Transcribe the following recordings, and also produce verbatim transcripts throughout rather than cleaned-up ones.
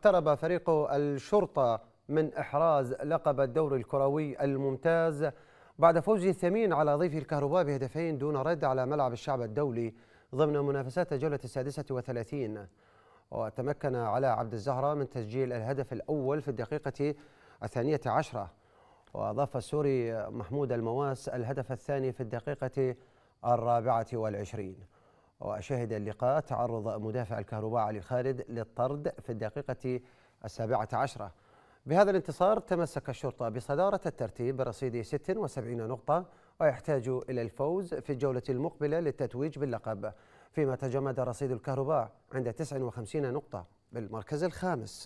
اقترب فريق الشرطة من إحراز لقب الدوري الكروي الممتاز بعد فوزه الثمين على ضيف الكهرباء بهدفين دون رد على ملعب الشعب الدولي ضمن منافسات الجولة السادسة والثلاثين. وتمكن علاء عبد الزهرة من تسجيل الهدف الأول في الدقيقة الثانية عشرة، وأضاف السوري محمود المواس الهدف الثاني في الدقيقة الرابعة والعشرين. وشهد اللقاء تعرض مدافع الكهرباء علي خالد للطرد في الدقيقة السابعة عشرة. بهذا الانتصار تمسك الشرطة بصدارة الترتيب برصيد ستة وسبعين نقطة، ويحتاج إلى الفوز في الجولة المقبلة للتتويج باللقب، فيما تجمد رصيد الكهرباء عند تسع وخمسين نقطة بالمركز الخامس.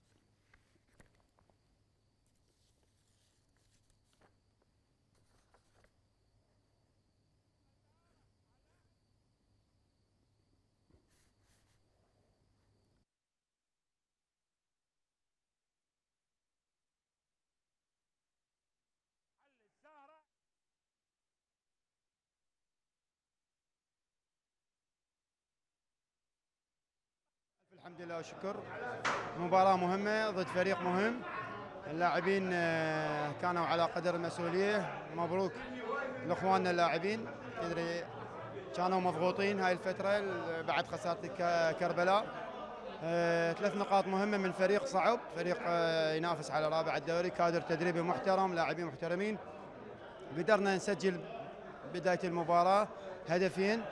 الحمد لله والشكر. مباراة مهمة ضد فريق مهم، اللاعبين كانوا على قدر المسؤولية. مبروك لاخواننا اللاعبين، تدري كانوا مضغوطين هاي الفترة بعد خسارة كربلاء. ثلاث نقاط مهمة من فريق صعب، فريق ينافس على رابع الدوري، كادر تدريبي محترم، لاعبين محترمين. قدرنا نسجل بداية المباراة هدفين،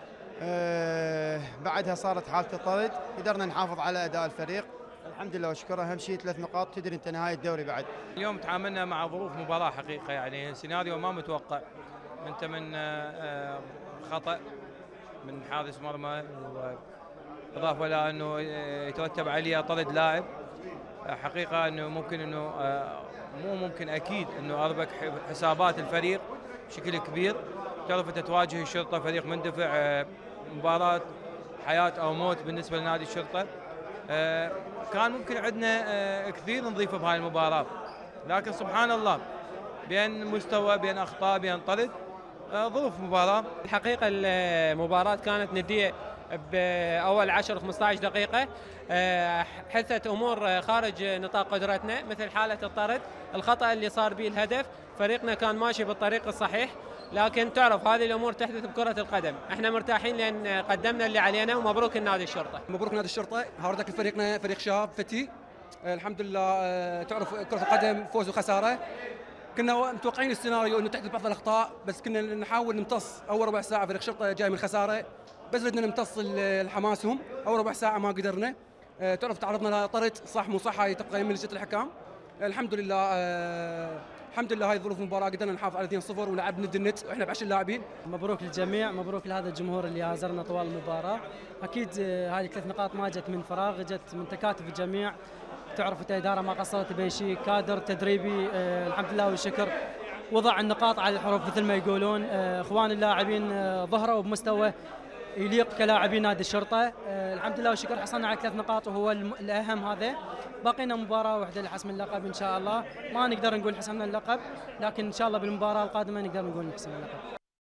أه بعدها صارت حالة الطرد، قدرنا نحافظ على أداء الفريق الحمد لله والشكر. أهم شيء ثلاث نقاط، تدري أنت نهاية الدوري بعد. اليوم تعاملنا مع ظروف مباراة حقيقة، يعني سيناريو ما متوقع، أنت من أه خطأ من حارس مرمى، إضافة إلى أنه يترتب عليه طرد لاعب. حقيقة أنه ممكن أنه أه مو ممكن أكيد أنه أربك حسابات الفريق بشكل كبير. تعرف أنت تواجه الشرطة فريق مندفع، أه مباراة حياة أو موت بالنسبة لنادي الشرطة. آه كان ممكن عندنا آه كثير نضيفه بهاي المباراة، لكن سبحان الله بين مستوى بين أخطاء بين طرد آه ظروف مباراة. الحقيقة المباراة كانت ندية بأول عشر خمسة عشر دقيقة، آه حدثت أمور خارج نطاق قدرتنا، مثل حالة الطرد، الخطأ اللي صار به الهدف. فريقنا كان ماشي بالطريق الصحيح، لكن تعرف هذه الامور تحدث بكره القدم. احنا مرتاحين لان قدمنا اللي علينا، ومبروك النادي الشرطه. مبروك نادي الشرطه، هاردك فريقنا فريق شاب فتي. آه الحمد لله. آه تعرف كره القدم فوز وخساره، كنا متوقعين السيناريو انه تحدث بعض الاخطاء، بس كنا نحاول نمتص. اول ربع ساعه فريق الشرطه جاي من خساره، بس بدنا نمتص الحماسهم. اول ربع ساعه ما قدرنا. آه تعرف تعرضنا لطرد، صح مو صح، هاي تبقى من لجنه الحكام. آه الحمد لله. آه الحمد لله هاي ظروف المباراه قدرنا نحافظ على اثنين صفر ولعب ند النت واحنا بعشر لاعبين. مبروك للجميع، مبروك لهذا الجمهور اللي هازرنا طوال المباراه. اكيد هذه ثلاث نقاط ما جت من فراغ، جت من تكاتف الجميع. تعرف انت اداره ما قصرت باي شيء، كادر تدريبي آه الحمد لله والشكر وضع النقاط على الحروف مثل ما يقولون. آه اخوان اللاعبين آه ظهروا بمستوى يليق كلاعبين نادي الشرطه. آه الحمد لله والشكر حصلنا على ثلاث نقاط وهو الاهم. هذا بقينا مباراه واحده لحسم اللقب ان شاء الله. ما نقدر نقول حسمنا اللقب، لكن ان شاء الله بالمباراه القادمه نقدر نقول حسمنا اللقب.